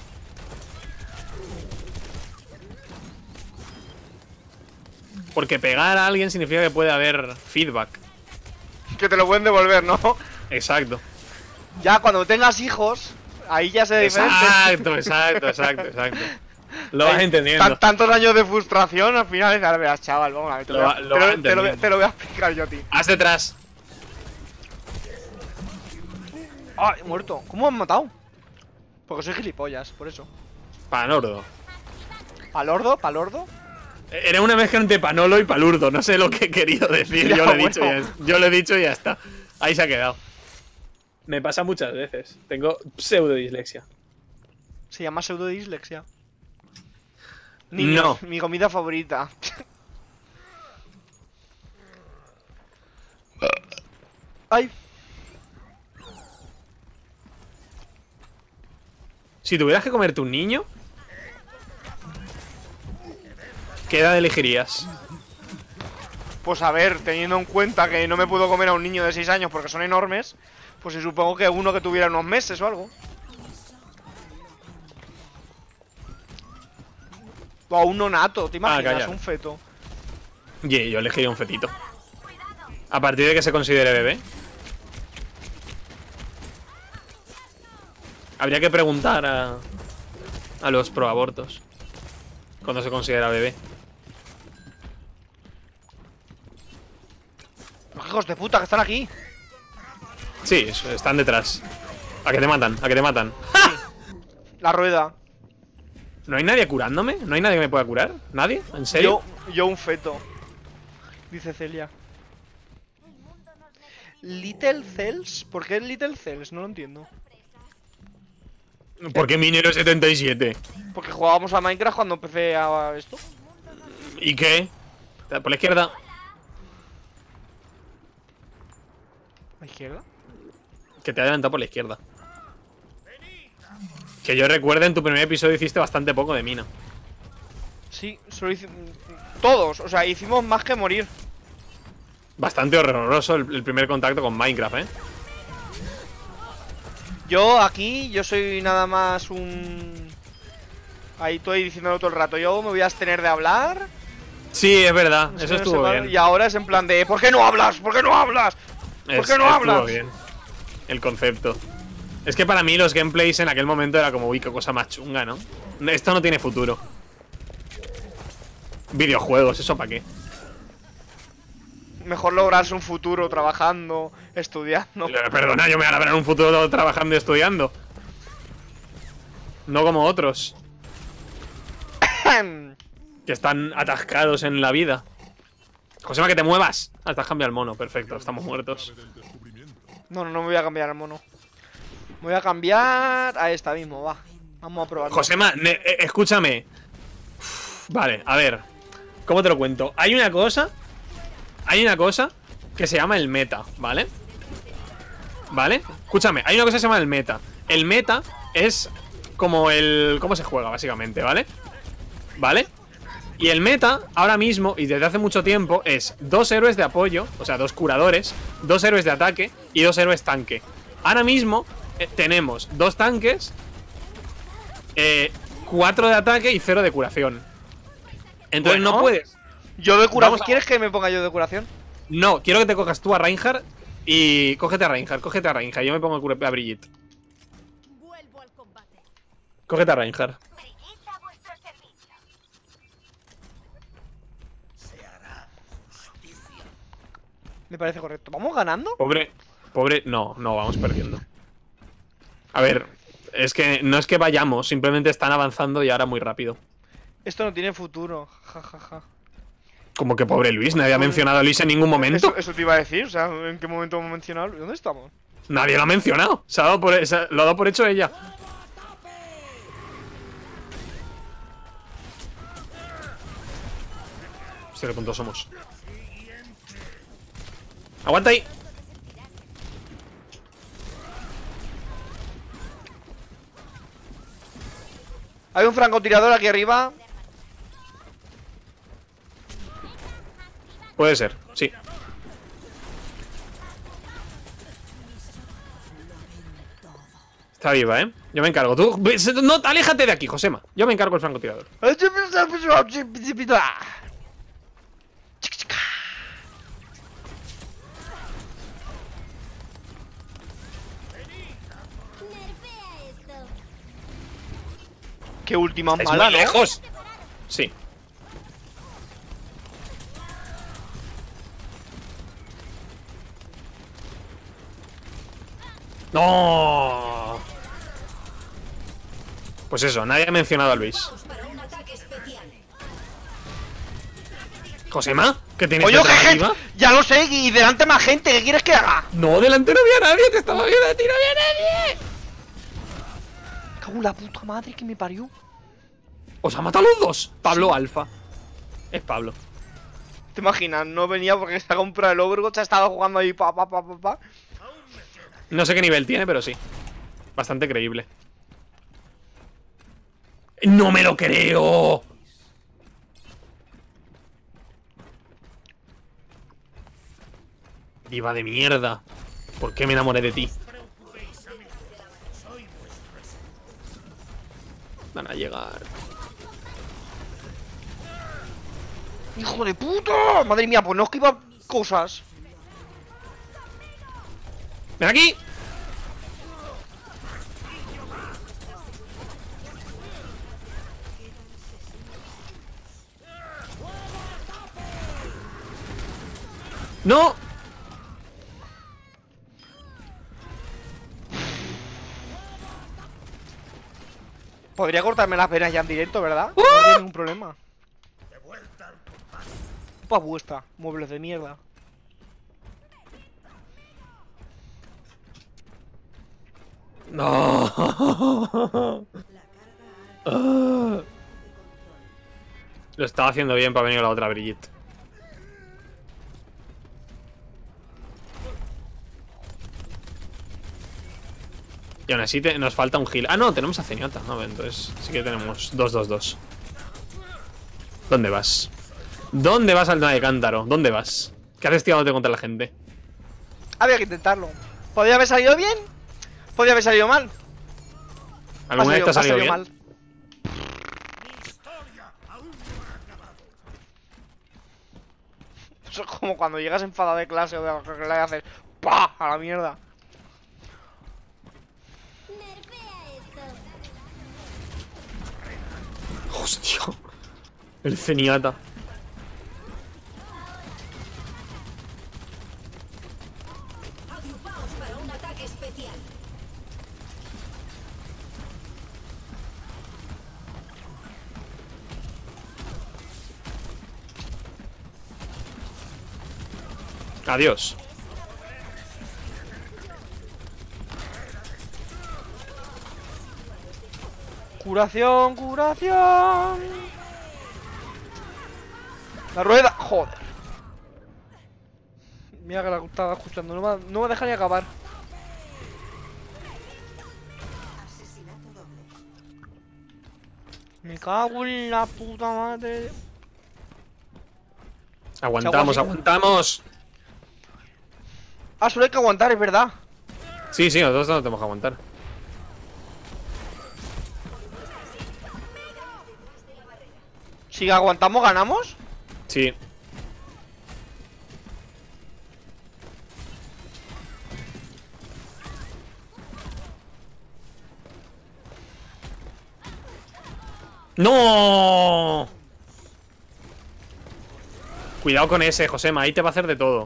Porque pegar a alguien significa que puede haber feedback. Que te lo pueden devolver, ¿no? Exacto. Ya cuando tengas hijos, ahí ya se diferente. Exacto, exacto, exacto, exacto. Lo vas entendiendo. Tan- tantos años de frustración, al final es, ahora verás, chaval, vamos a ver, te lo, Lo voy a- va- lo te lo- vas te lo- entendiendo. te lo voy a explicar yo a ti. Haz detrás. Ah, he muerto. ¿Cómo me han matado? Porque soy gilipollas, por eso. Panordo. ¿Palordo? ¿Palordo? Era una mezcla entre Panolo y Palurdo. No sé lo que he querido decir. Ya, Yo lo he dicho y bueno. ya, yo lo he dicho y ya está. Ahí se ha quedado. Me pasa muchas veces. Tengo pseudo dislexia. Se llama pseudodislexia. Niños, No. mi comida favorita. Ay, Si tuvieras que comerte un niño, ¿qué edad elegirías? pues a ver, teniendo en cuenta que no me puedo comer a un niño de seis años porque son enormes, pues sí, supongo que uno que tuviera unos meses o algo. O a un nonato, ¿te imaginas? calla. Un feto. Yeah, yo elegiría un fetito. A partir de que se considere bebé. Habría que preguntar a, a los proabortos cuando se considera bebé. Los hijos de puta que están aquí. Sí, eso, están detrás. A que te matan, a que te matan. La rueda. ¿No hay nadie curándome? ¿No hay nadie que me pueda curar? ¿Nadie? ¿En serio? Yo, yo un feto. Dice Celia. Little Cells. ¿Por qué Little Cells? No lo entiendo. ¿Por qué Minero setenta y siete? Porque jugábamos a Minecraft cuando empecé a esto. ¿Y qué? Por la izquierda. ¿A la izquierda? Que te ha adelantado por la izquierda. Que yo recuerde, en tu primer episodio hiciste bastante poco de mina. Sí, solo hicimos... Todos, o sea, hicimos más que morir. Bastante horroroso el, el primer contacto con Minecraft, ¿eh? Yo aquí, yo soy nada más un... Ahí estoy diciéndolo todo el rato. Yo me voy a abstener de hablar. Sí, es verdad, No sé, eso no sé, estuvo vale. bien. Y ahora es en plan de ¿por qué no hablas? ¿Por qué no hablas? ¿Por Es- qué no estuvo hablas? bien. El concepto. Es que para mí los gameplays en aquel momento era como, uy, qué cosa más chunga, ¿no? Esto no tiene futuro. Videojuegos, ¿eso para qué? Mejor lograrse un futuro trabajando, estudiando. Eh, Perdona, yo me voy a ver en un futuro trabajando y estudiando. No como otros, que estan atascados en la vida. Josema, que te muevas. Ah, estás cambiando el mono, perfecto, estamos muertos. No, no, no me voy a cambiar el mono. Me voy a cambiar a esta mismo, va. Vamos a probarlo. Josema, ne- eh, escúchame. Uf, vale, a ver. ¿Cómo te lo cuento? Hay una cosa. Hay una cosa que se llama el meta, ¿vale? ¿Vale? Escúchame, hay una cosa que se llama el meta. El meta es como el... ¿Cómo se juega, básicamente, ¿vale? ¿Vale? Y el meta, ahora mismo, y desde hace mucho tiempo, es dos héroes de apoyo, o sea, dos curadores, dos héroes de ataque y dos héroes tanque. Ahora mismo eh, tenemos dos tanques, eh, cuatro de ataque y cero de curación. Entonces Bueno. no puedes... Yo de curación. Vamos a- ¿Quieres que me ponga yo de curación? No, quiero que te cojas tú a Reinhardt y... Cógete a Reinhardt, cógete a Reinhardt. Yo me pongo a cura- a Brigitte. Vuelvo al combate. Cógete a Reinhardt. Brigitte a vuestro servicio. Me parece correcto. ¿Vamos ganando? Pobre... Pobre... No, no, vamos perdiendo. A ver, es que no es que vayamos, simplemente están avanzando y ahora muy rápido. Esto no tiene futuro. Ja, ja, ja. Como que pobre Luis, nadie ha mencionado a Luis en ningún momento. Eso, eso te iba a decir. O sea, ¿en qué momento hemos mencionado? ¿Dónde estamos? Nadie lo ha mencionado. Se ha dado por, se ha- lo ha dado por hecho ella. Hostia, qué puntos somos. Aguanta ahí. Hay un francotirador aquí arriba. Puede ser, sí. Está viva, ¿eh? Yo me encargo. Tú, no, aléjate de aquí, Josema. Yo me encargo del francotirador. Nerfea esto. Qué última Es mala, muy ¿no? lejos. Sí. ¡No! Pues eso, nadie ha mencionado a Luis. Para un ataque especial. ¿Josema? ¿Qué tienes ¡Coño, detrás jeje! arriba? Ya lo sé, y delante más gente, ¿qué quieres que haga? No, delante no había nadie, te estaba viendo a ti, no había nadie. Me cago en la puta madre que me parió. Os ha matado los dos. Pablo Alfa. Es Pablo. ¿Te imaginas? No venía porque se ha comprado el Overwatch, ha estado jugando ahí pa pa pa pa pa. No sé qué nivel tiene, pero sí. Bastante creíble. ¡No me lo creo! Diva de mierda. ¿Por qué me enamoré de ti? Van a llegar. ¡Hijo de puta! Madre mía, pues no esquiva cosas. ¡Ven aquí! ¡No! Podría cortarme las venas ya en directo, ¿verdad? No habría ningún problema. Culpa vuestra, muebles de mierda. ¡No! Ah. Lo estaba haciendo bien para venir la otra Brigitte. Y aún así te- nos falta un heal. Ah, no, tenemos a Zenyatta. No, entonces sí que tenemos dos dos dos. ¿Dónde vas? ¿Dónde vas, alma de cántaro? ¿Dónde vas? ¿Qué haces tirándote contra la gente? Había que intentarlo. ¿Podría haber salido bien? Podría haber salido mal. ¿Alguna vez te ha salido bien? mal. Eso es como cuando llegas enfadado de clase o de lo que le haces ¡pah! A la mierda. Nerfea esto. Hostia. El Zenyatta. Agrupaos para un ataque especial. Adiós. Curación, curación. La rueda, joder. Mira que la estaba escuchando, no me, no me deja ni acabar. Asesinato doble. Me cago en la puta madre. Aguantamos, Se agua- aguantamos. Ah, solo hay que aguantar, es verdad. Sí, sí, nosotros no tenemos que aguantar. Si aguantamos, ganamos. Sí. ¡No! Cuidado con ese, Josema, ahí te va a hacer de todo.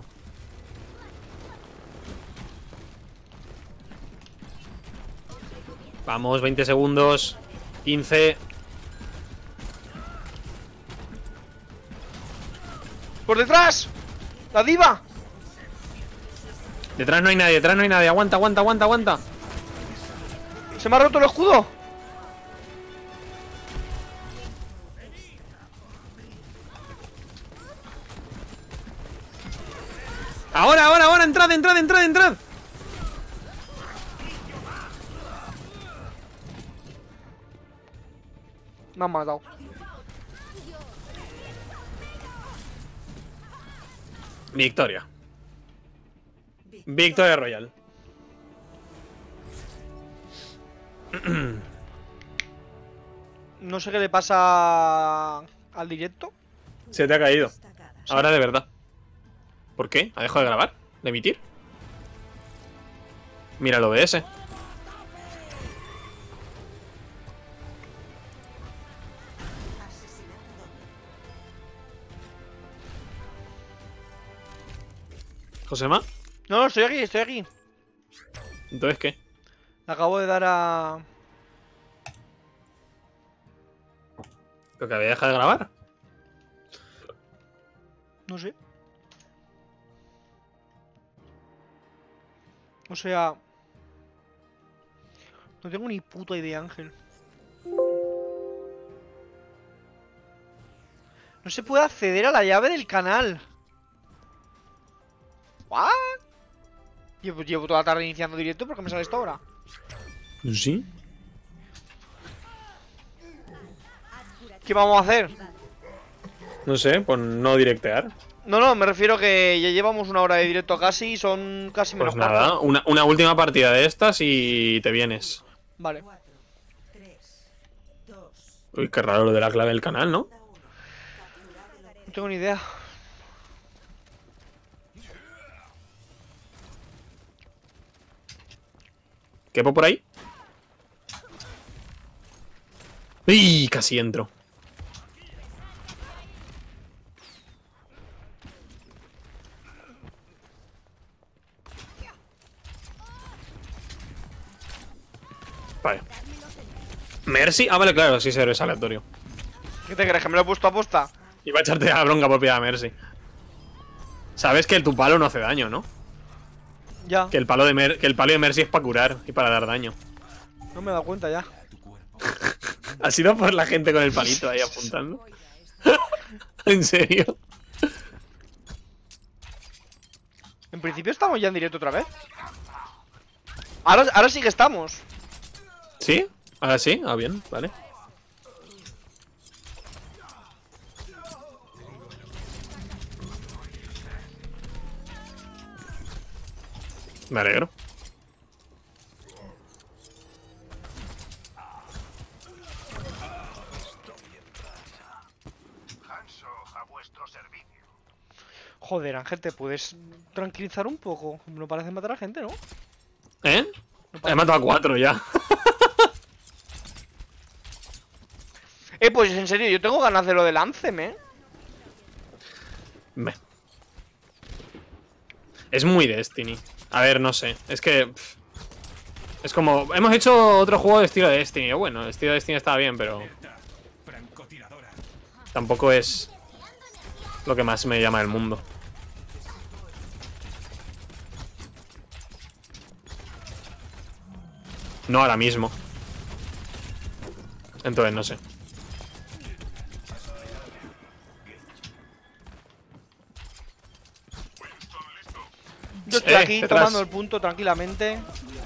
Vamos, veinte segundos. quince. ¡Por detrás! ¡La diva! Detrás no hay nadie, detrás no hay nadie. Aguanta, aguanta, aguanta, aguanta. ¡Se me ha roto el escudo! Ahora, ahora, ahora, entrad, entrad, entrad, entrad. Me han matado. Victoria. Victoria Royal. No sé qué le pasa al directo. Se te ha caído. Destacada. Ahora de verdad. ¿Por qué? ¿Ha dejado de grabar? ¿De emitir? Mira el O B S. Asesinato doble. ¿Josema? No, no, estoy aquí, estoy aquí. ¿Entonces qué? Le acabo de dar a... ¿Lo que había dejado de grabar? No sé. O sea... No tengo ni puta idea, Ángel. No se puede acceder a la llave del canal. ¿What? Llevo, llevo toda la tarde iniciando directo porque me sale esto ahora. ¿Sí? ¿Qué vamos a hacer? No sé, pues no directear. No, no, me refiero que ya llevamos una hora de directo casi y son casi menos Pues nada, cuarto. una, una última partida de estas y te vienes. Vale. cuatro, tres, dos, Uy, qué raro lo de la clave del canal, ¿no? No tengo ni idea. ¿Quepo por ahí? ¡Uy! Casi entro. Vale. Mercy. Ah, vale, claro, sí, es aleatorio. ¿Qué te crees? ¿Que me lo he puesto a posta? Iba a echarte a la bronca por pillar a Mercy. Sabes que tu palo no hace daño, ¿no? Ya, Que el palo de, Mer que el palo de Mercy es para curar y para dar daño. no me he dado cuenta ya. Ha sido por la gente con el palito ahí apuntando. ¿En serio? En principio estamos ya en directo otra vez. Ahora, ahora sí que estamos. ¿Sí? Ahora sí, ah, bien, vale. Me alegro. Joder, Ángel, ¿te puedes tranquilizar un poco? No parece matar a gente, ¿no? ¿Eh? No He parece- matado a cuatro ya. Eh, pues en serio, yo tengo ganas de lo del Anthem, ¿eh? Me. Es muy Destiny. A ver, no sé. Es que... pff, es como... Hemos hecho otro juego de estilo de Destiny. Bueno, el estilo de Destiny estaba bien, pero... Tampoco es... lo que más me llama del mundo. No ahora mismo. Entonces, no sé. Yo estoy Eh, aquí detrás. tomando el punto tranquilamente.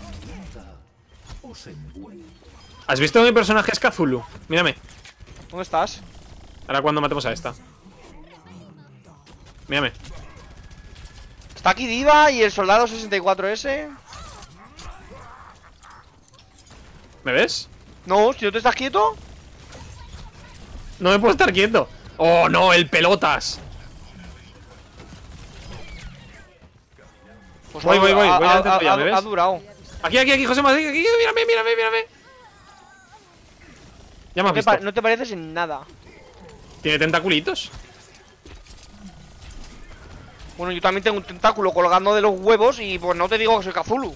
¿Has visto mi personaje es Cthulhu? Mírame. ¿Dónde estás? Ahora cuando matemos a esta. Mírame. Está aquí Diva y el soldado sesenta y cuatro ese. ¿Me ves? No, si no te estás quieto. No me puedo estar quieto. ¡Oh, no! ¡El pelotas! Pues Voy, ha- voy, voy, ha- voy ha- delante tuya, ha- ¿me ves? ha durado. Aquí, aquí, aquí, José Madrid, aquí, mírame, mírame, mírame. Ya me No has te, visto. pa- no te pareces en nada. Tiene tentaculitos. Bueno, yo también tengo un tentáculo colgando de los huevos y pues no te digo que soy Cthulhu.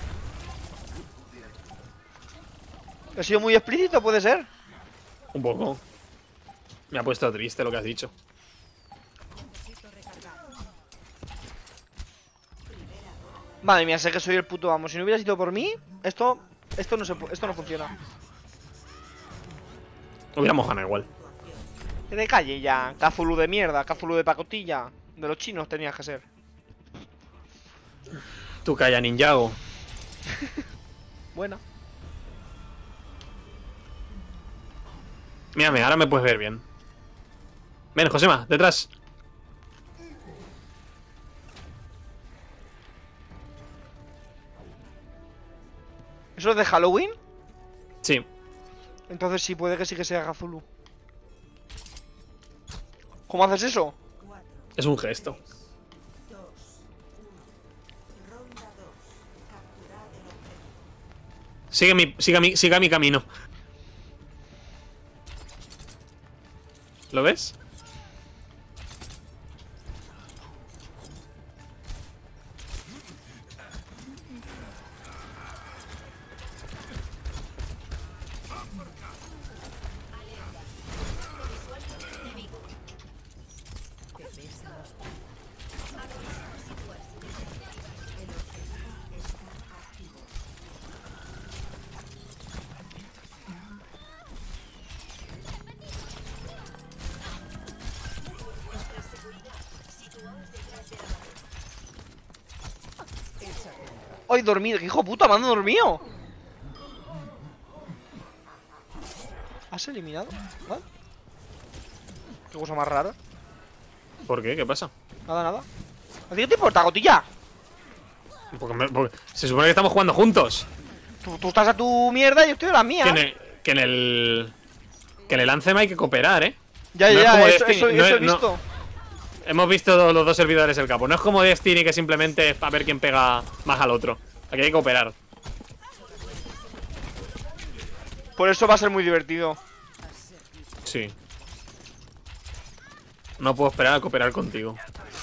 ¿He sido muy explícito? ¿Puede ser? Un poco. Me ha puesto triste lo que has dicho. Madre mía, sé que soy el puto amo. Si no hubiera sido por mí, esto esto no se pu- esto no funciona. Hubiéramos ganado igual. Que te calle ya, Cthulhu de mierda, Cthulhu de pacotilla. De los chinos tenías que ser. Tú calla, Ninjago. Buena. Mírame, ahora me puedes ver bien. Ven, Josema, detrás. ¿Eso es de Halloween? Sí. Entonces sí, puede que sí que sea Cthulhu. ¿Cómo haces eso? Es un gesto. Sigue mi, siga mi, siga mi camino. ¿Lo ves? ¡Ay, dormido! ¡Qué hijo puta, me han dormido! ¿Has eliminado? ¿Vale? Qué cosa más rara. ¿Por qué? ¿Qué pasa? Nada, nada. ¿A ti qué te importa, Gotilla? Porque, me- porque se supone que estamos jugando juntos. Tú, tú estás a tu mierda y yo estoy a la mía. Que en el. Que en el, que en el Anthem hay que cooperar, ¿eh? Ya, no ya, es ya, como eso, Destiny, eso, no eso es- he no- visto. Hemos visto lo- los dos servidores del capo. No es como Destiny que simplemente es a ver quién pega más al otro. Aquí hay que cooperar. Por eso va a ser muy divertido. Sí. No puedo esperar a cooperar contigo.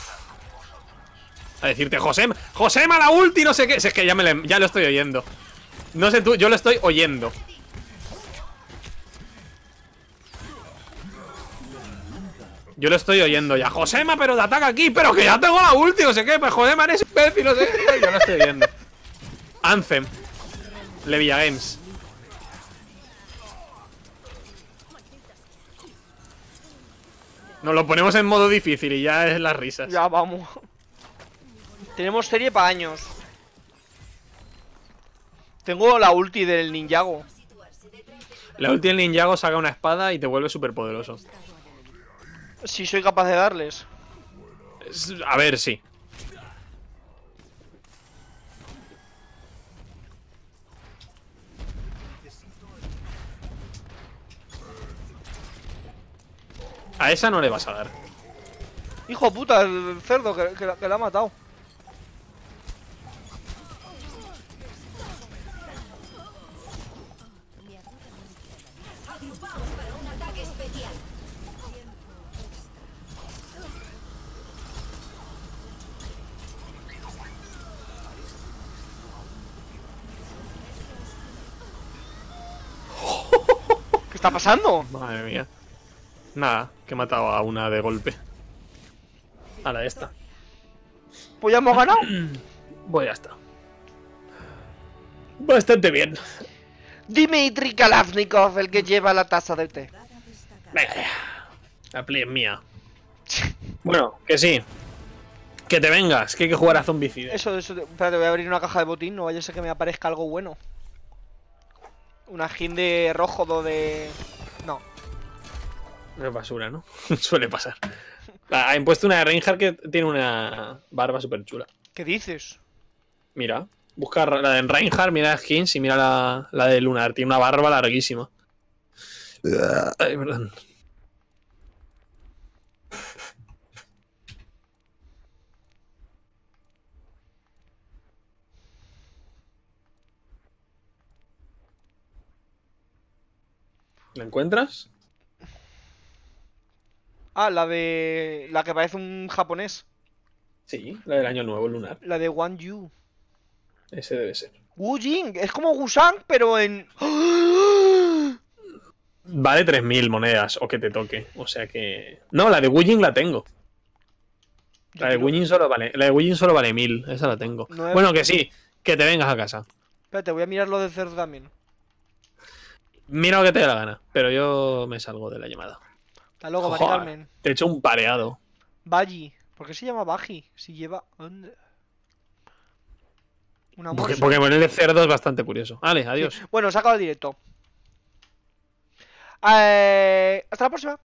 A decirte, José, Josema la ulti, no sé qué. Si es que ya, me le- ya lo estoy oyendo. No sé tú, yo lo estoy oyendo. Yo lo estoy oyendo ya. Josema, pero te ataca aquí, pero que ya tengo la ulti, no sé qué. Pues Josema eres imbécil, no sé qué. Yo lo estoy oyendo. Anthem. Levia Games. Nos lo ponemos en modo difícil y ya es las risas. Ya, vamos. Tenemos serie para años. Tengo la ulti del Ninjago. La ulti del Ninjago saca una espada y te vuelve súper poderoso. Si soy capaz de darles. A ver, sí. A esa no le vas a dar. Hijo puta, el cerdo que, que la- que la ha matado. ¿Qué está pasando? Madre mía. Nada, que he matado a una de golpe. A la esta. Pues ya hemos ganado. Pues ya está. Bastante bien. Dmitry Kalashnikov, el que lleva la taza del té. Venga ya. La play es mía. Bueno, que sí. Que te vengas, que hay que jugar a Zombicide. Eso, eso. Espérate, voy a abrir una caja de botín. No vaya a ser que me aparezca algo bueno. Una skin de rojo do de. No. Es basura, ¿no? Suele pasar. Ah, han puesto una de Reinhardt que tiene una barba súper chula. ¿Qué dices? Mira, busca la de Reinhardt, mira skins y mira la, la de Lunar. Tiene una barba larguísima. Ay, perdón. ¿La encuentras? Ah, la de. La que parece un japonés. Sí, la del año nuevo, Lunar. La de Wan Yu. Ese debe ser. Wu Jing. Es como Gusang, pero en. Vale tres mil monedas o que te toque. O sea que... No, la de Wujing la tengo. Yo La de quiero- Wujing solo vale. La de Wujing solo vale mil. Esa la tengo. No es- Bueno, que sí. Que te vengas a casa. Espérate, voy a mirar lo del cerdo también. Mira lo que te dé la gana. Pero yo me salgo de la llamada. Hasta luego, Mari Joder, Carmen. te he hecho un pareado. Baji. ¿Por qué se llama Baji? Si lleva. ¿Dónde? Una Porque, morsa. porque ponerle cerdo es bastante curioso. Vale, adiós. Bueno, se acaba el directo. Eh, hasta la próxima.